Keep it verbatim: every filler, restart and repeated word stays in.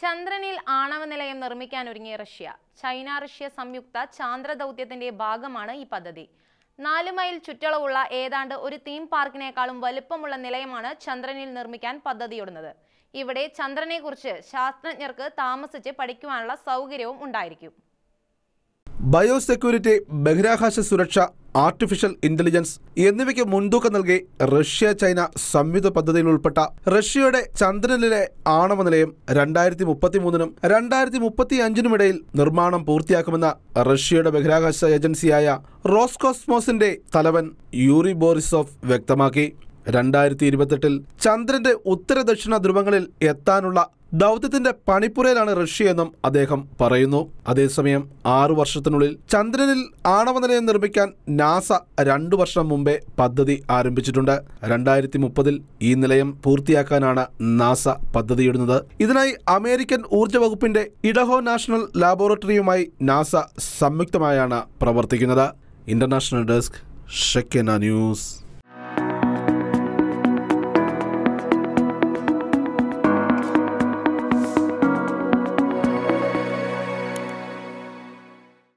ചന്ദ്രനിൽ ആണവ നിലയം നിർമ്മിക്കാൻ ഒരുങ്ങിയ റഷ്യ. ചൈന റഷ്യ സംയുക്ത ചാന്ദ്ര ദൗത്യത്തിന്റെ ഭാഗമാണ് ഈ പദ്ധതി. നാല് മൈൽ ചുറ്റളവുള്ള ഏതാണ്ട് ഒരു തീം പാർക്കിനേക്കാളും വലുപ്പമുള്ള നിലയമാണ് ചന്ദ്രനിൽ നിർമ്മിക്കാൻ പദ്ധതിയിടുന്നത്. ഇവിടെ ചന്ദ്രനെക്കുറിച്ച് ശാസ്ത്രജ്ഞർക്ക് താമസിച്ച് പഠിക്കുവാനുള്ള സൗകര്യവും ഉണ്ടായിരിക്കും. ബയോസെക്യൂരിറ്റി, ബഹിരാകാശ സുരക്ഷ, ആർട്ടിഫിഷ്യൽ ഇന്റലിജൻസ് എന്നിവയ്ക്ക് മുൻതൂക്കം നൽകി റഷ്യ ചൈന സംയുക്ത പദ്ധതിയിൽ ഉൾപ്പെട്ട റഷ്യയുടെ ചന്ദ്രനിലെ ആണവ നിലയം രണ്ടായിരത്തി മുപ്പത്തി മൂന്നിനും രണ്ടായിരത്തി മുപ്പത്തി അഞ്ചിനും ഇടയിൽ നിർമ്മാണം പൂർത്തിയാക്കുമെന്ന് റഷ്യയുടെ ബഹിരാകാശ ഏജൻസിയായ റോസ്കോസ്മോസിന്റെ തലവൻ യൂറി ബോറിസോവ് വ്യക്തമാക്കി. രണ്ടായിരത്തി ഇരുപത്തെട്ടിൽ ചന്ദ്രന്റെ ഉത്തര ദക്ഷിണ ധ്രുവങ്ങളിൽ എത്താനുള്ള ദൗത്യത്തിന്റെ പണിപ്പുരയിലാണ് റഷ്യയെന്നും അദ്ദേഹം പറയുന്നു. അതേസമയം ആറു വർഷത്തിനുള്ളിൽ ചന്ദ്രനിൽ ആണവ നിലയം നിർമ്മിക്കാൻ നാസ രണ്ടു വർഷം മുമ്പേ പദ്ധതി ആരംഭിച്ചിട്ടുണ്ട്. രണ്ടായിരത്തി മുപ്പതിൽ ഈ നിലയം പൂർത്തിയാക്കാനാണ് നാസ പദ്ധതിയിടുന്നത്. ഇതിനായി അമേരിക്കൻ ഊർജ്ജ വകുപ്പിന്റെ ഇഡഹോ നാഷണൽ ലാബോറട്ടറിയുമായി നാസ സംയുക്തമായാണ് പ്രവർത്തിക്കുന്നത്. ഇന്റർനാഷണൽ ഡെസ്ക്, ഷെക്കേന ന്യൂസ്.